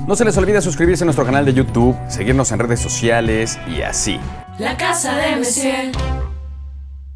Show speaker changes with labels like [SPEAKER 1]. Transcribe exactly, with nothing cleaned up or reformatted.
[SPEAKER 1] No se les olvide suscribirse a nuestro canal de YouTube, seguirnos en redes sociales y así.
[SPEAKER 2] La casa de Messier.